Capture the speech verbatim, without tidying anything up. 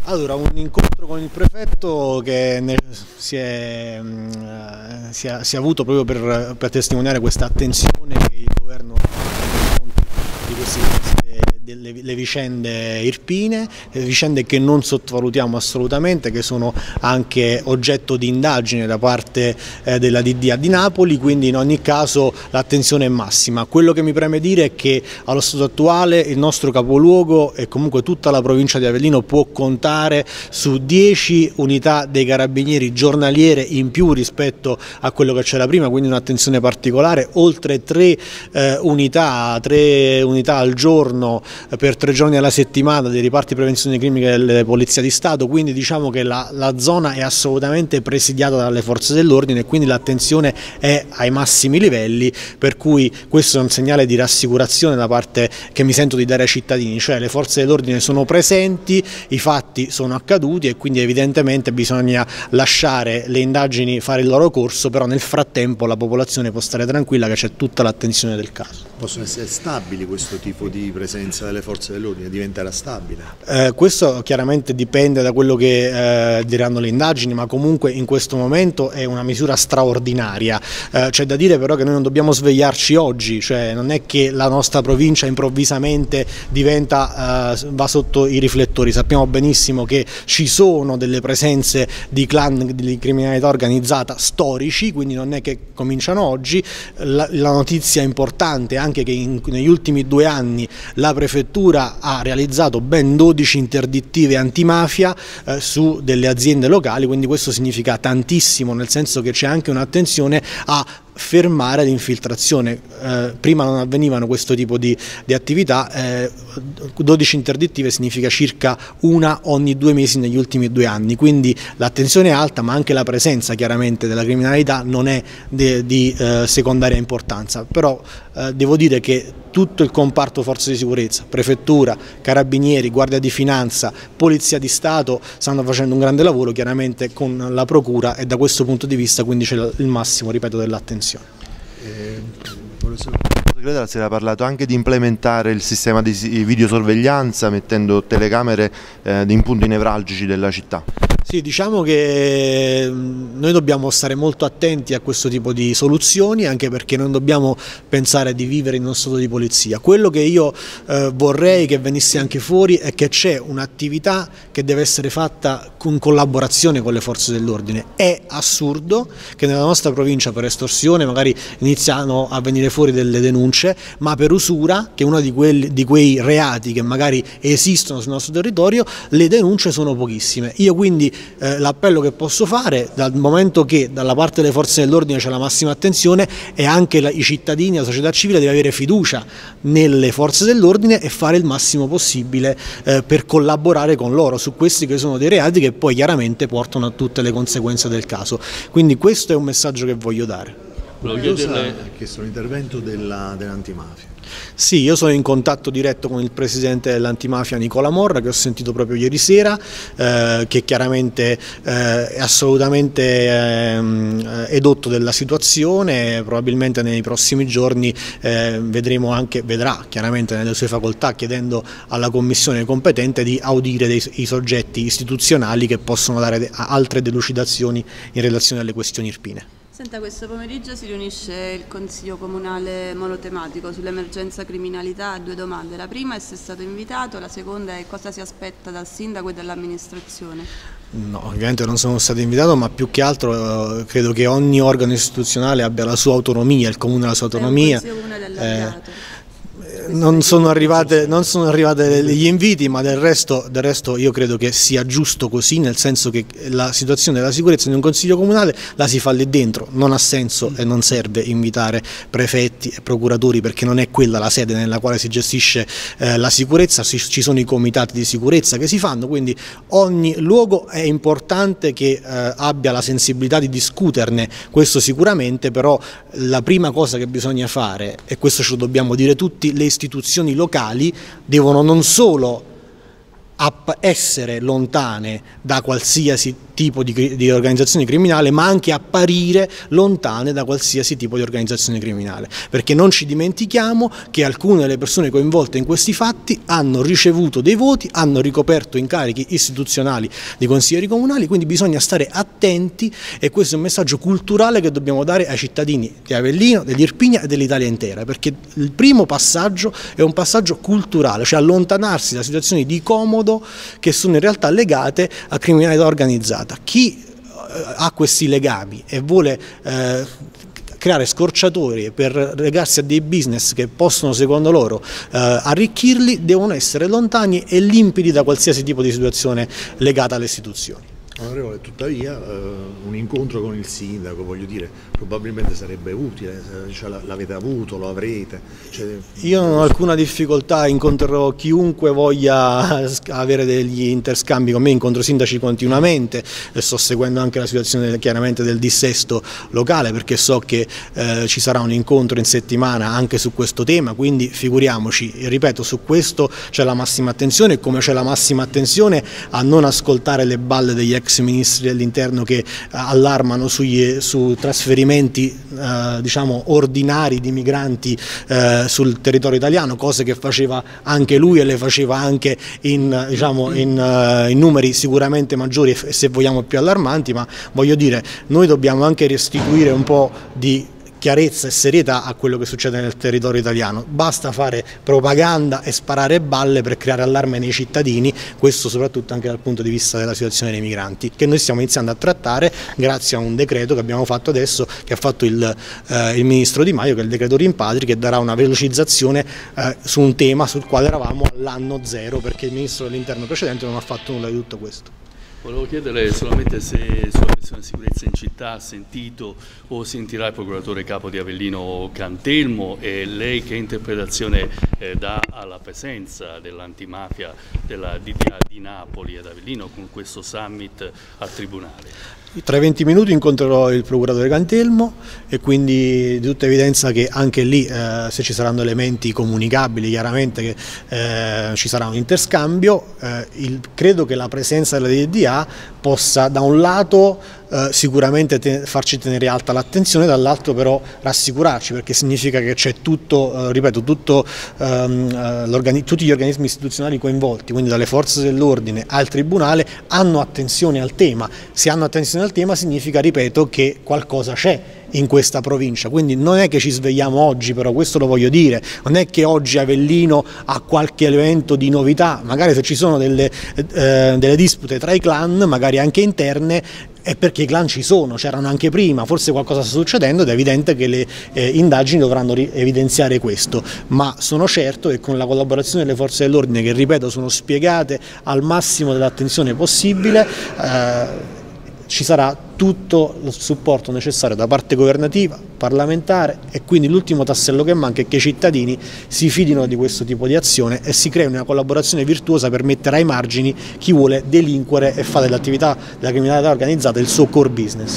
Allora, un incontro con il prefetto che ne, si, è, uh, si, è, si è avuto proprio per, per testimoniare questa attenzione che il governo ha di questi delle le vicende irpine, le vicende che non sottovalutiamo assolutamente, che sono anche oggetto di indagine da parte eh, della D D A di Napoli, quindi in ogni caso l'attenzione è massima. Quello che mi preme dire è che allo stato attuale il nostro capoluogo e comunque tutta la provincia di Avellino può contare su dieci unità dei carabinieri giornaliere in più rispetto a quello che c'era prima, quindi un'attenzione particolare, oltre tre eh, unità, tre unità al giorno per tre giorni alla settimana dei riparti prevenzione crimica delle Polizia di Stato, quindi diciamo che la, la zona è assolutamente presidiata dalle forze dell'ordine e quindi l'attenzione è ai massimi livelli, per cui questo è un segnale di rassicurazione da parte che mi sento di dare ai cittadini, cioè le forze dell'ordine sono presenti, i fatti sono accaduti e quindi evidentemente bisogna lasciare le indagini fare il loro corso, però nel frattempo la popolazione può stare tranquilla che c'è tutta l'attenzione del caso. Possono essere stabili questo tipo di presenza delle forze dell'ordine, diventerà stabile? Eh, questo chiaramente dipende da quello che eh, diranno le indagini, ma comunque in questo momento è una misura straordinaria. Eh, c'è da dire però che noi non dobbiamo svegliarci oggi, cioè non è che la nostra provincia improvvisamente diventa, eh, va sotto i riflettori, sappiamo benissimo che ci sono delle presenze di clan di criminalità organizzata storici, quindi non è che cominciano oggi. La, la notizia importante anche che in, negli ultimi due anni la prefettura ha realizzato ben dodici interdittive antimafia eh, su delle aziende locali, quindi questo significa tantissimo, nel senso che c'è anche un'attenzione a fermare l'infiltrazione. Eh, prima non avvenivano questo tipo di, di attività, eh, dodici interdittive significa circa una ogni due mesi negli ultimi due anni, quindi l'attenzione è alta, ma anche la presenza chiaramente della criminalità non è de, di eh, secondaria importanza, però eh, devo dire che tutto il comparto forze di sicurezza, prefettura, carabinieri, guardia di finanza, polizia di Stato stanno facendo un grande lavoro chiaramente con la procura e da questo punto di vista quindi c'è il massimo, ripeto, dell'attenzione. Eh, Sottosegretario, si era parlato anche di implementare il sistema di videosorveglianza mettendo telecamere eh, in punti nevralgici della città. Sì, diciamo che noi dobbiamo stare molto attenti a questo tipo di soluzioni, anche perché non dobbiamo pensare di vivere in uno stato di polizia. Quello che io eh, vorrei che venisse anche fuori è che c'è un'attività che deve essere fatta in collaborazione con le forze dell'ordine. È assurdo che nella nostra provincia per estorsione magari iniziano a venire fuori delle denunce, ma per usura, che è uno di, quelli, di quei reati che magari esistono sul nostro territorio, le denunce sono pochissime. Io quindi Eh, l'appello che posso fare, dal momento che dalla parte delle forze dell'ordine c'è la massima attenzione, e anche la, i cittadini, la società civile deve avere fiducia nelle forze dell'ordine e fare il massimo possibile eh, per collaborare con loro su questi che sono dei reati che poi chiaramente portano a tutte le conseguenze del caso. Quindi questo è un messaggio che voglio dare. Cosa ha chiesto l'intervento dell'antimafia? Sì, io sono in contatto diretto con il presidente dell'antimafia Nicola Morra, che ho sentito proprio ieri sera, eh, che chiaramente eh, è assolutamente eh, edotto della situazione. Probabilmente nei prossimi giorni eh, vedremo anche, vedrà chiaramente nelle sue facoltà, chiedendo alla commissione competente di audire dei, i soggetti istituzionali che possono dare de, altre delucidazioni in relazione alle questioni irpine. Senta, questo pomeriggio si riunisce il Consiglio Comunale monotematico sull'emergenza criminalità. Due domande. La prima è se è stato invitato, la seconda è cosa si aspetta dal sindaco e dall'amministrazione. No, ovviamente non sono stato invitato, ma più che altro eh, credo che ogni organo istituzionale abbia la sua autonomia, il Comune ha la sua autonomia. È un Consiglio Comunale allargato. Eh, Non sono, arrivate, non sono arrivate gli inviti, ma del resto, del resto io credo che sia giusto così, nel senso che la situazione della sicurezza in un consiglio comunale la si fa lì dentro, non ha senso e non serve invitare prefetti e procuratori, perché non è quella la sede nella quale si gestisce eh, la sicurezza, ci sono i comitati di sicurezza che si fanno, quindi ogni luogo è importante che eh, abbia la sensibilità di discuterne, questo sicuramente, però la prima cosa che bisogna fare, e questo ce lo dobbiamo dire tutti, le istituzioni locali devono non solo essere lontane da qualsiasi tipo di, di organizzazione criminale, ma anche apparire lontane da qualsiasi tipo di organizzazione criminale, perché non ci dimentichiamo che alcune delle persone coinvolte in questi fatti hanno ricevuto dei voti, hanno ricoperto incarichi istituzionali di consiglieri comunali, quindi bisogna stare attenti, e questo è un messaggio culturale che dobbiamo dare ai cittadini di Avellino, dell'Irpinia e dell'Italia intera, perché il primo passaggio è un passaggio culturale, cioè allontanarsi da situazioni di comodo che sono in realtà legate a criminalità organizzata. Chi ha questi legami e vuole eh, creare scorciatoie per legarsi a dei business che possono, secondo loro, eh, arricchirli, devono essere lontani e limpidi da qualsiasi tipo di situazione legata alle istituzioni. Onorevole, tuttavia eh, un incontro con il sindaco, voglio dire, probabilmente sarebbe utile, cioè, l'avete avuto, lo avrete? Cioè... Io non ho alcuna difficoltà, incontrerò chiunque voglia avere degli interscambi con me, incontro sindaci continuamente, e sto seguendo anche la situazione chiaramente del dissesto locale, perché so che eh, ci sarà un incontro in settimana anche su questo tema, quindi figuriamoci, ripeto, su questo c'è la massima attenzione, come c'è la massima attenzione a non ascoltare le balle degli ex ex ministri dell'interno che uh, allarmano sugli, su trasferimenti uh, diciamo ordinari di migranti uh, sul territorio italiano, cose che faceva anche lui e le faceva anche in, diciamo, in, uh, in numeri sicuramente maggiori e se vogliamo più allarmanti, ma voglio dire, noi dobbiamo anche restituire un po' di chiarezza e serietà a quello che succede nel territorio italiano. Basta fare propaganda e sparare balle per creare allarme nei cittadini, questo soprattutto anche dal punto di vista della situazione dei migranti, che noi stiamo iniziando a trattare grazie a un decreto che abbiamo fatto adesso, che ha fatto il, eh, il ministro Di Maio, che è il decreto rimpatri, che darà una velocizzazione eh, su un tema sul quale eravamo all'anno zero, perché il ministro dell'interno precedente non ha fatto nulla di tutto questo. Volevo chiedere solamente se sulla questione sicurezza in città ha sentito o sentirà il procuratore capo di Avellino Cantelmo, e lei che interpretazione eh, dà alla presenza dell'antimafia della D D A di Napoli ad Avellino con questo summit al Tribunale? Tra venti minuti incontrerò il procuratore Cantelmo e quindi di tutta evidenza che anche lì eh, se ci saranno elementi comunicabili chiaramente che eh, ci sarà un interscambio. Eh, il, credo che la presenza della D D A possa da un lato eh, sicuramente te, farci tenere alta l'attenzione, dall'altro però rassicurarci, perché significa che c'è tutto, eh, ripeto, tutto, ehm, tutti gli organismi istituzionali coinvolti, quindi dalle forze dell'ordine al Tribunale, hanno attenzione al tema. Se hanno attenzione al tema significa, ripeto, che qualcosa c'è in questa provincia, quindi non è che ci svegliamo oggi, però questo lo voglio dire, non è che oggi Avellino ha qualche elemento di novità, magari se ci sono delle, eh, delle dispute tra i clan, magari anche interne, è perché i clan ci sono, c'erano anche prima, forse qualcosa sta succedendo ed è evidente che le eh, indagini dovranno evidenziare questo, ma sono certo che con la collaborazione delle forze dell'ordine, che ripeto sono spiegate al massimo dell'attenzione possibile, eh, ci sarà tutto lo supporto necessario da parte governativa, parlamentare, e quindi l'ultimo tassello che manca è che i cittadini si fidino di questo tipo di azione e si crei una collaborazione virtuosa per mettere ai margini chi vuole delinquere e fare dell'attività della criminalità organizzata il suo core business.